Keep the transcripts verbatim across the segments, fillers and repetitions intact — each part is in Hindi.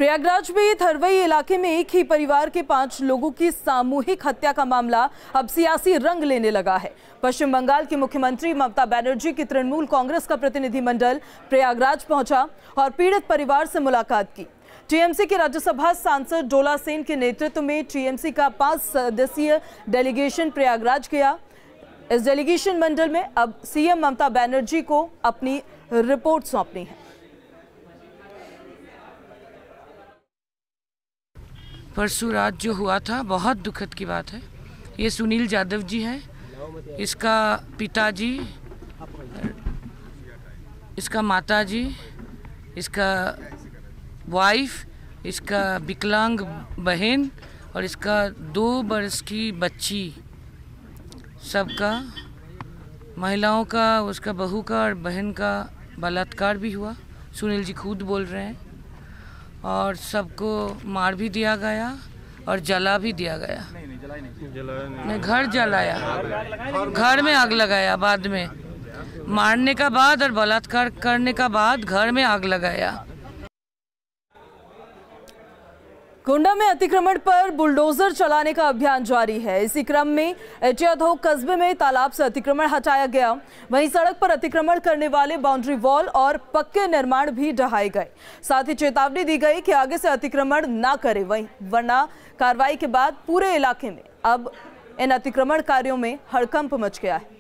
प्रयागराज में थरवई इलाके में एक ही परिवार के पांच लोगों की सामूहिक हत्या का मामला अब सियासी रंग लेने लगा है। पश्चिम बंगाल की मुख्यमंत्री ममता बनर्जी की तृणमूल कांग्रेस का प्रतिनिधिमंडल प्रयागराज पहुंचा और पीड़ित परिवार से मुलाकात की। टीएमसी के राज्यसभा सांसद डोला सेन के नेतृत्व में टीएमसी का पांच सदस्यीय डेलीगेशन प्रयागराज गया। इस डेलीगेशन मंडल में अब सीएम ममता बनर्जी को अपनी रिपोर्ट सौंपनी है। परसों रात जो हुआ था बहुत दुखद की बात है। ये सुनील यादव जी हैं, इसका पिताजी, इसका माताजी, इसका वाइफ, इसका विकलांग बहन और इसका दो वर्ष की बच्ची, सबका, महिलाओं का, उसका बहू का और बहन का बलात्कार भी हुआ। सुनील जी खुद बोल रहे हैं। और सबको मार भी दिया गया और जला भी दिया गया। नहीं नहीं जलाया नहीं, नहीं घर जलाया, घर में आग लगाया। बाद में मारने का बाद और बलात्कार करने का बाद घर में आग लगाया। गोंडा में अतिक्रमण पर बुलडोजर चलाने का अभियान जारी है। इसी क्रम में एटियाधो कस्बे में तालाब से अतिक्रमण हटाया गया। वहीं सड़क पर अतिक्रमण करने वाले बाउंड्री वॉल और पक्के निर्माण भी ढहाए गए। साथ ही चेतावनी दी गई कि आगे से अतिक्रमण ना करें, वहीं वरना कार्रवाई के बाद पूरे इलाके में अब इन अतिक्रमण कार्यों में हड़कंप मच गया है।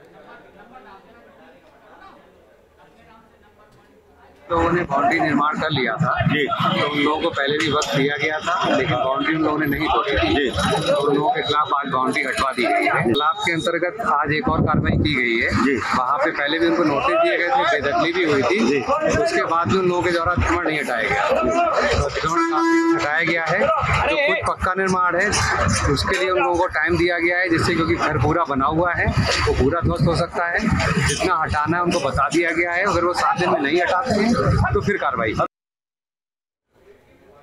लोगों ने बाउंड्री निर्माण कर लिया था जी, तो उन लोगों को पहले भी वक्त दिया गया था, लेकिन बाउंड्री उन लोगों ने नहीं तोड़ी थी जी, तो उन लोगों के खिलाफ आज बाउंड्री हटवा दी गई है। तालाब के अंतर्गत आज एक और कार्रवाई की गई है जी। वहाँ पे पहले भी उनको नोटिस दिए गए थे, बेदखली भी हुई थी जी। उसके बाद भी उन लोगों के द्वारा अतिक्रमण नहीं हटाया गया। अतिक्रमण हटाया गया है। जो कुछ पक्का निर्माण है उसके लिए उन लोगों को टाइम दिया गया है, जिससे क्योंकि घर पूरा बना हुआ है वो पूरा ध्वस्त हो सकता है। जितना हटाना है उनको बता दिया गया है। अगर वो सात दिन में नहीं हटाते हैं तो फिर कार्रवाई।